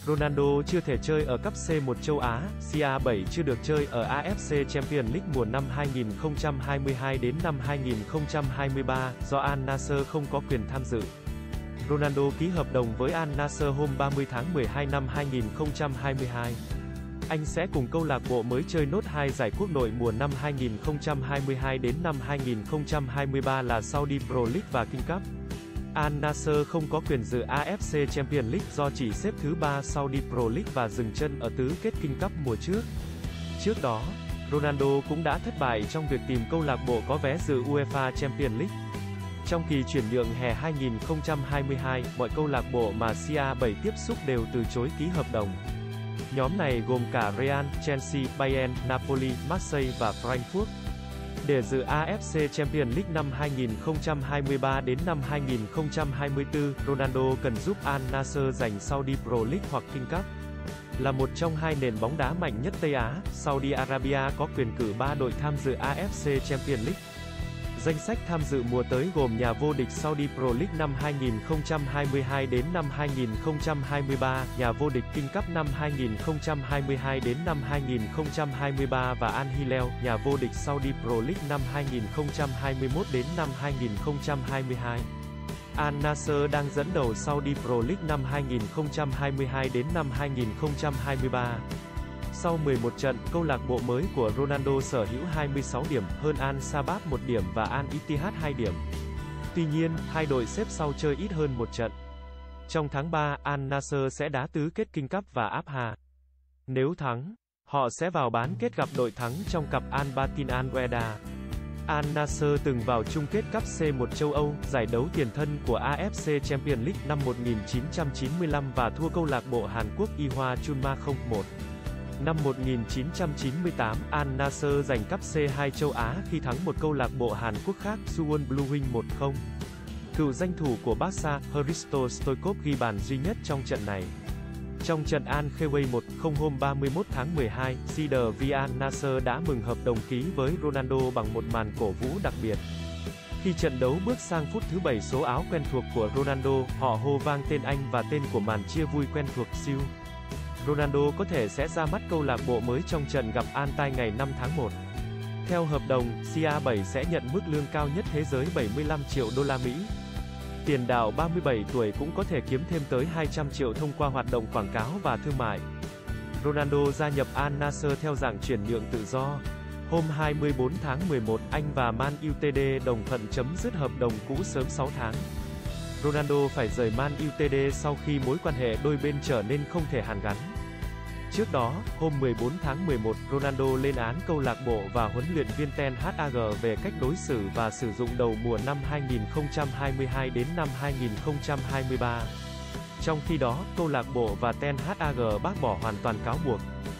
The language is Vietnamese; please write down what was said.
Ronaldo chưa thể chơi ở cấp C1 châu Á, CR7 chưa được chơi ở AFC Champions League mùa năm 2022 đến năm 2023, do Al Nassr không có quyền tham dự. Ronaldo ký hợp đồng với Al Nassr hôm 30 tháng 12 năm 2022. Anh sẽ cùng câu lạc bộ mới chơi nốt 2 giải quốc nội mùa năm 2022 đến năm 2023 là Saudi Pro League và King Cup. Al Nassr không có quyền dự AFC Champions League do chỉ xếp thứ 3 Saudi Pro League và dừng chân ở tứ kết King Cup mùa trước. Trước đó, Ronaldo cũng đã thất bại trong việc tìm câu lạc bộ có vé dự UEFA Champions League. Trong kỳ chuyển nhượng hè 2022, mọi câu lạc bộ mà CR7 tiếp xúc đều từ chối ký hợp đồng. Nhóm này gồm cả Real, Chelsea, Bayern, Napoli, Marseille và Frankfurt. Để dự AFC Champions League năm 2023 đến năm 2024, Ronaldo cần giúp Al Nassr giành Saudi Pro League hoặc King Cup. Là một trong hai nền bóng đá mạnh nhất Tây Á, Saudi Arabia có quyền cử 3 đội tham dự AFC Champions League. Danh sách tham dự mùa tới gồm nhà vô địch Saudi Pro League năm 2022 đến năm 2023, nhà vô địch King Cup năm 2022 đến năm 2023 và Al Hilal, nhà vô địch Saudi Pro League năm 2021 đến năm 2022. Al Nassr đang dẫn đầu Saudi Pro League năm 2022 đến năm 2023. Sau 11 trận, câu lạc bộ mới của Ronaldo sở hữu 26 điểm, hơn Al Sabab 1 điểm và Al Ittihad 2 điểm. Tuy nhiên, hai đội xếp sau chơi ít hơn một trận. Trong tháng 3, Al Nassr sẽ đá tứ kết King Cup và Abha. Nếu thắng, họ sẽ vào bán kết gặp đội thắng trong cặp Al Batin Al Wehda. Al Nassr từng vào chung kết cúp C1 châu Âu, giải đấu tiền thân của AFC Champions League năm 1995 và thua câu lạc bộ Hàn Quốc Ihwa Chunma 0-1. Năm 1998, Al Nassr giành cúp C2 châu Á khi thắng một câu lạc bộ Hàn Quốc khác, Suwon Blue Wing 1-0. Cựu danh thủ của Barca, Hristo Stoichkov ghi bàn duy nhất trong trận này. Trong trận Al Khewei 1-0 hôm 31 tháng 12, Cedar V Al Nassr đã mừng hợp đồng ký với Ronaldo bằng một màn cổ vũ đặc biệt. Khi trận đấu bước sang phút thứ 7, số áo quen thuộc của Ronaldo, họ hô vang tên anh và tên của màn chia vui quen thuộc, siêu. Ronaldo có thể sẽ ra mắt câu lạc bộ mới trong trận gặp Al Tay ngày 5 tháng 1. Theo hợp đồng, CR7 sẽ nhận mức lương cao nhất thế giới 75 triệu đô la Mỹ. Tiền đạo 37 tuổi cũng có thể kiếm thêm tới 200 triệu thông qua hoạt động quảng cáo và thương mại. Ronaldo gia nhập Al Nassr theo dạng chuyển nhượng tự do. Hôm 24 tháng 11, anh và Man Utd đồng thuận chấm dứt hợp đồng cũ sớm 6 tháng. Ronaldo phải rời Man Utd sau khi mối quan hệ đôi bên trở nên không thể hàn gắn. Trước đó, hôm 14 tháng 11, Ronaldo lên án câu lạc bộ và huấn luyện viên Ten Hag về cách đối xử và sử dụng đầu mùa năm 2022 đến năm 2023. Trong khi đó, câu lạc bộ và Ten Hag bác bỏ hoàn toàn cáo buộc.